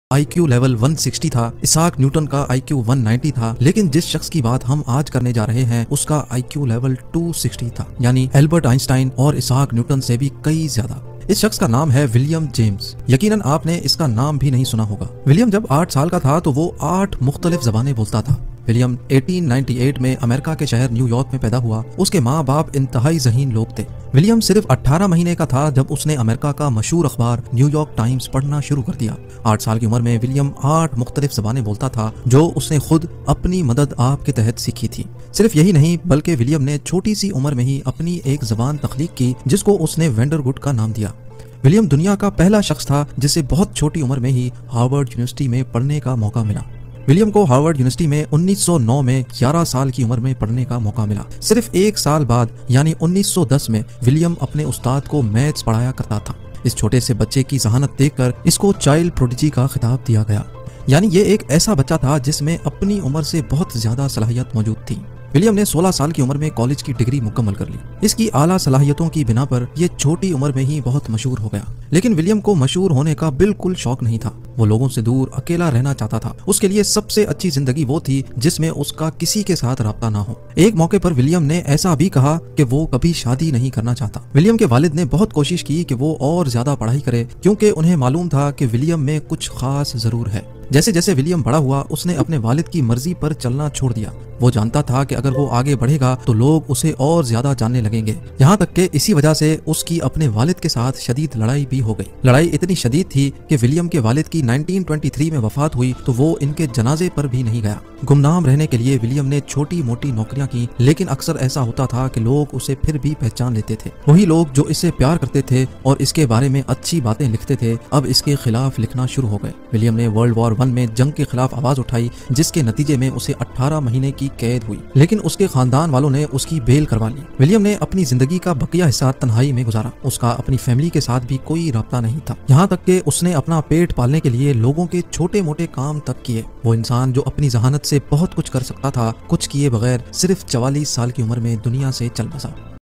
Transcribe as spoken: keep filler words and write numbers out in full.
I Q level एक सौ साठ था। इसाक न्यूटन का आई क्यू एक सौ नब्बे था, लेकिन जिस शख्स की बात हम आज करने जा रहे हैं उसका आई क्यू लेवल दो सौ साठ था, यानी एल्बर्ट आइंस्टाइन और इसाक न्यूटन से भी कई ज्यादा। इस शख्स का नाम है विलियम जेम्स। यकीनन आपने इसका नाम भी नहीं सुना होगा। विलियम जब आठ साल का था तो वो आठ मुख्तलिफ जबानें बोलता था। विलियम अठारह सौ अट्ठानवे में अमेरिका के शहर न्यूयॉर्क में पैदा हुआ। उसके माँ बाप इंतहाई ज़हीन लोग थे। विलियम सिर्फ अठारह महीने का था जब उसने अमेरिका का मशहूर अखबार न्यूयॉर्क टाइम्स पढ़ना शुरू कर दिया। आठ साल की उम्र में विलियम आठ मुख्तलिफ ज़बानें बोलता था, जो उसने खुद अपनी मदद आप के तहत सीखी थी। सिर्फ यही नहीं, बल्कि विलियम ने छोटी सी उम्र में ही अपनी एक जबान तख्लीक की जिसको उसने वेंडरगुड का नाम दिया। विलियम दुनिया का पहला शख्स था जिसे बहुत छोटी उम्र में ही हार्वर्ड यूनिवर्सिटी में पढ़ने का मौका मिला। विलियम को हार्वर्ड यूनिवर्सिटी में उन्नीस सौ नौ में ग्यारह साल की उम्र में पढ़ने का मौका मिला। सिर्फ एक साल बाद यानी उन्नीस सौ दस में विलियम अपने उस्ताद को मैथ्स पढ़ाया करता था। इस छोटे से बच्चे की जहानत देखकर इसको चाइल्ड प्रोडिजी का खिताब दिया गया, यानी ये एक ऐसा बच्चा था जिसमें अपनी उम्र से बहुत ज्यादा सलाहियत मौजूद थी। विलियम ने सोलह साल की उम्र में कॉलेज की डिग्री मुकम्मल कर ली। इसकी आला सलाहियतों की बिना पर यह छोटी उम्र में ही बहुत मशहूर हो गया। लेकिन विलियम को मशहूर होने का बिल्कुल शौक नहीं था। वो लोगों से दूर अकेला रहना चाहता था। उसके लिए सबसे अच्छी जिंदगी वो थी जिसमें उसका किसी के साथ राब्ता ना हो। एक मौके पर विलियम ने ऐसा भी कहा कि वो कभी शादी नहीं करना चाहता। विलियम के वालिद ने बहुत कोशिश की कि वो और ज्यादा पढ़ाई करे, क्योंकि उन्हें मालूम था कि विलियम में कुछ खास जरूर है। जैसे जैसे विलियम बड़ा हुआ उसने अपने वालिद की मर्जी पर चलना छोड़ दिया। वो जानता था कि अगर वो आगे बढ़ेगा तो लोग उसे और ज्यादा जानने लगेंगे। यहाँ तक कि इसी वजह से उसकी अपने वालिद के साथ शदीद लड़ाई भी हो गई। लड़ाई इतनी शदीद थी कि विलियम के वालिद की उन्नीस सौ तेईस में वफात हुई तो वो इनके जनाजे पर भी नहीं गया। गुमनाम रहने के लिए विलियम ने छोटी मोटी नौकरियां की, लेकिन अक्सर ऐसा होता था कि लोग उसे फिर भी पहचान लेते थे। वही लोग जो इसे प्यार करते थे और इसके बारे में अच्छी बातें लिखते थे, अब इसके खिलाफ लिखना शुरू हो गए। विलियम ने वर्ल्ड वॉर वन में जंग के खिलाफ आवाज उठाई, जिसके नतीजे में उसे अठारह महीने की कैद हुई, लेकिन उसके खानदान वालों ने उसकी बेल करवा ली। विलियम ने अपनी जिंदगी का बकिया हिस्सा तन्हाई में गुजारा। उसका अपनी फैमिली के साथ भी कोई राब्ता नहीं था। यहाँ तक कि उसने अपना पेट पालने के लिए लोगों के छोटे मोटे काम तक किए। वो इंसान जो अपनी जहानत से बहुत कुछ कर सकता था, कुछ किए बगैर सिर्फ चवालीस साल की उम्र में दुनिया से चल बसा।